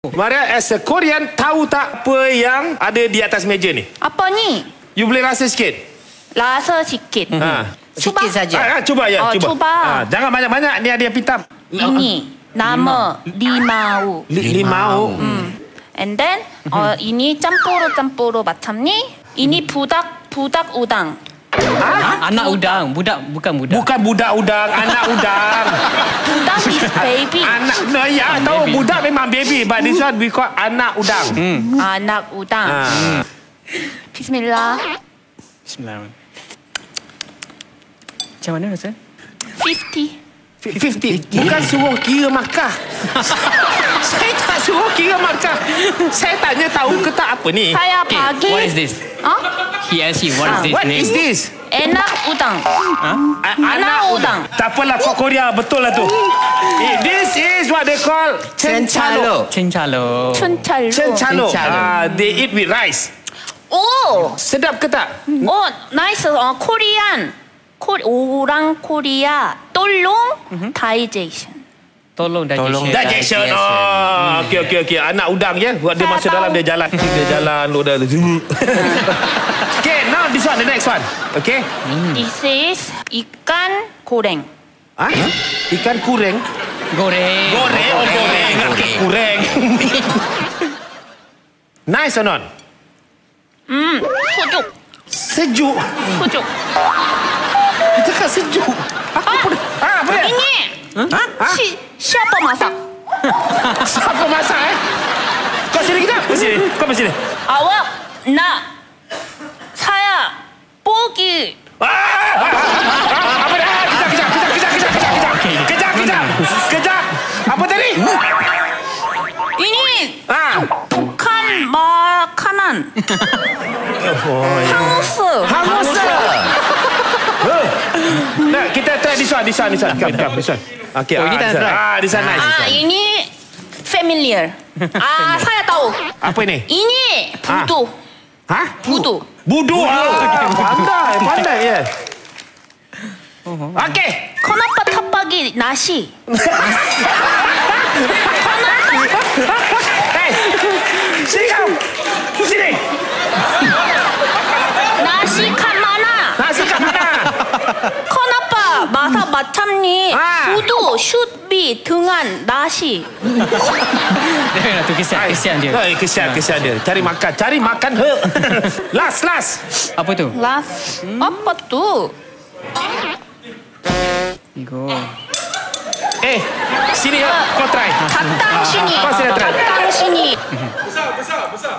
Maria, as a Korean, tahu tak apa yang ada di atas meja ni? Apa ni? You boleh rasa sikit? Rasa sikit. Sikit saja. Cuba ya, cuba. Cuba. Jangan banyak-banyak, ni ada yang hitam. Ini nama limau. Limau. And then ini campur macam ni. Ini budak udang. Anak udang, bukan budak. Bukan budak udang, anak udang. Udang is baby. Anak, ya tahu baby. budak memang baby, but this one we call anak udang. Anak udang. Bismillah. Bismillah. Macam mana rasa? 50. Bukan suruh kira markah. Saya tak suruh kira markah. Saya tanya tahu ke tak apa ni? Saya bagi. What is this? He asked you, what is this What name? is this? Enak udang. Anak udang. Tak apalah, kau Korea betul lah tu. This is what they call cencalo. Cencalo. Cencalo. They eat with rice. Oh, Sedap ke tak? oh, nice. Korean. Orang Korea. Tolong digestion. Tolong digestion. Digestion. Oh, okey. Anak udang ya. Buat dia Saya masuk dalam tahu. dia jalan. Dia jalan udah. Okay, now this one, the next one. Okay? This is ikan goreng. Ikan kureng. Goreng. Goreng. Okay, kureng. Nice or not? Sejuk. Sejuk. Itu kan sejuk. Apa dia? Ini. Siapa masak? Siapa masak Kau sini kita? Kau sini. Awak nak saya pergi. Apa dah? Kejap. Apa tadi? Ini bukan makanan. Hangus. Nah, kita try this one. Come, this one. Okay, ini tak try. This one nice. Ini familiar. Saya tahu. Apa ini? Ini budu. Budu. Budu. Pandai ya. Okay. Kenapa tak bagi nasi? Hey, sini. Nasi kat mana? Kenapa masak macam ni? Budu should be dengan nasi. Janganlah tu kesian dia. Kesian dia. Cari makan. Last. Apa tu? Last. Apa tu? Go. Sini ya, kau try. Datang sini. Kau sini try. Datang sini. Besar.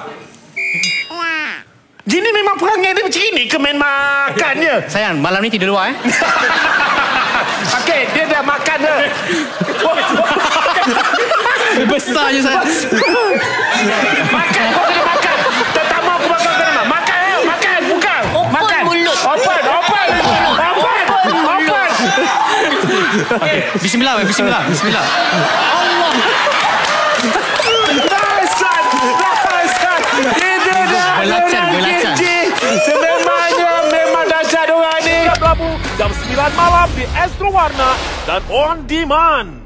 Jini memang perangai dia macam ini ke main makan je? Sayang, malam ni tidur luar Okey, dia dah makan dah. Besar je saya. Makan, kau kena makan. Terutama aku makan kau nama. Makan, bukan. Open mulut. Open. Okay. Bismillah. Allah. Nice. Itu dah. Belacan. Sememangnya memang dahsyat orang ni. Rabu jam 9 malam di Astro Warna dan On Demand.